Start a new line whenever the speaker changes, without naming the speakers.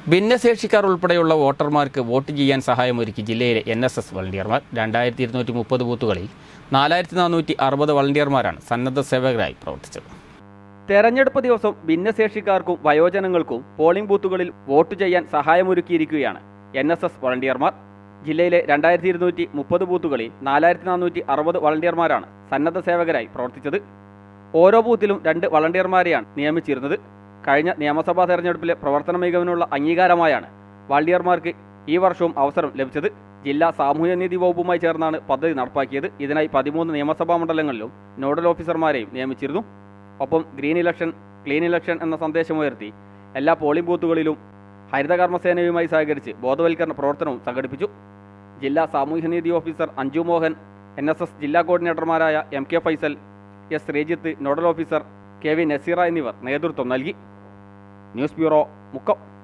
ഭിന്നശേഷിക്കാർ ഉൾപ്പെടെയുള്ള വോട്ടർമാർക്ക് വോട്ട് ചെയ്യാൻ സഹായമൊരുക്കി ജില്ലയിലെ NSS വളണ്ടിയർമാർ. 2230 ബൂത്തുകളിൽ 4460 വളണ്ടിയർമാരാണ് സന്നദ്ധ സേവകരായി പ്രവർത്തിച്ചത്. തെരഞ്ഞെടുപ്പ് ദിവസം ഭിന്നശേഷിക്കാർക്കും വയോജനങ്ങൾക്കും പോളിംഗ് ബൂത്തുകളിൽ വോട്ട് ചെയ്യാൻ സഹായമൊരുക്കിയിരിക്കുകയാണ് NSS വളണ്ടിയർമാർ. ജില്ലയിലെ 2230 ബൂത്തുകളിൽ 4460 വളണ്ടിയർമാരാണ് സന്നദ്ധ സേവകരായി പ്രവർത്തിച്ചത്. ഓരോ ബൂത്തിലും 2 വളണ്ടിയർമാരെയാണ് നിയമിച്ചിരുന്നത്. കഴിഞ്ഞ നിയമസഭാ തെരഞ്ഞെടുപ്പിലെ പ്രവർത്തന മികവിനുള്ള അംഗീകാരമായാണ് വളണ്ടിയർമാർക്ക് ഈ വർഷവും അവസരം ലഭിച്ചത്. ജില്ലാ സാമൂഹ്യനീതി വകുപ്പുമായി ചേർന്നാണ് പദ്ധതി നടപ്പാക്കിയത്. ഇതിനായി 13 നിയമസഭാ മണ്ഡലങ്ങളിലും നോഡൽ ഓഫീസർമാരെയും നിയമിച്ചിരുന്നു. ഒപ്പം ഗ്രീൻ ഇലക്ഷൻ ക്ലീൻ ഇലക്ഷൻ എന്ന സന്ദേശമുയർത്തി എല്ലാ പോളിംഗ് ബൂത്തുകളിലും ഹരിതകർമ്മസേനയുമായി സഹകരിച്ച് ബോധവൽക്കരണ പ്രവർത്തനവും സംഘടിപ്പിച്ചു. ജില്ലാ സാമൂഹ്യനീതി ഓഫീസർ അഞ്ജു മോഹൻ, NSS ജില്ലാ കോർഡിനേറ്റർമാരായ MK Faisal, S Sreejith, nodal officer KV Naseera എന്നിവർ നേതൃത്വം നൽകി. News bureau, Mukkam.